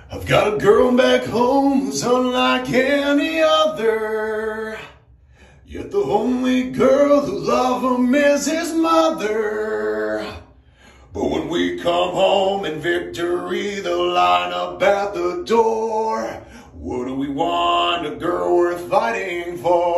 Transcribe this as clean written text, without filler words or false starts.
I've got a girl back home who's unlike any other, yet the only girl who loves him is his mother. But when we come home in victory, they'll line up at the door. What do we want? A girl worth fighting for.